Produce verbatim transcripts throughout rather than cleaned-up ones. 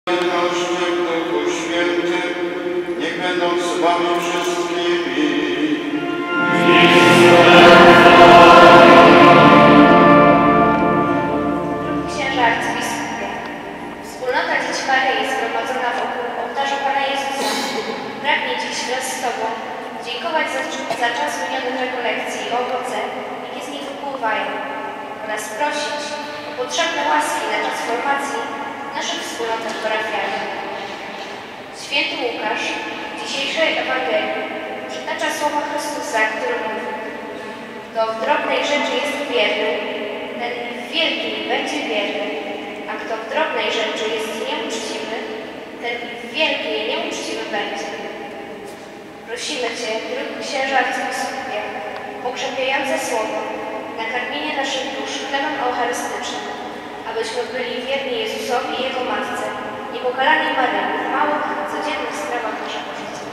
w Duchu Świętym, niech będą z wami wszystkimi. Księża arcybiskupie, wspólnota Dzieci Maryi zgromadzona wokół ołtarza Pana Jezusa pragnie dziś wraz z Tobą dziękować za, za czas miniony w rekolekcji i owoce, jakie z nich wypływają, oraz prosić o potrzebne łaski na czas formacji w naszych wspólnotach parafialnych. Święty Łukasz w dzisiejszej Ewangelii przytacza słowa Chrystusa, który mówi: kto w drobnej rzeczy jest wierny, ten i w wielkiej będzie wierny, a kto w drobnej rzeczy jest nieuczciwy, ten i w wielkiej nieuczciwy będzie. Prosimy Cię, drogi księża arcybiskupie, pokrzepiające słowo, nakarmienie naszych dusz chlebem eucharystycznym, abyśmy byli wierni Jezusowi i Jego Matce, niepokalani Maryi w małych, codziennych sprawach naszego życia.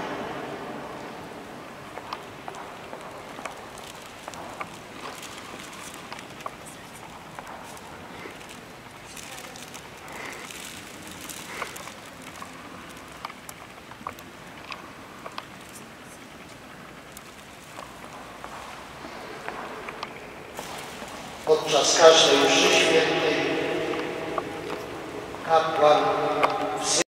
Podczas każdej mszy świętej kapłan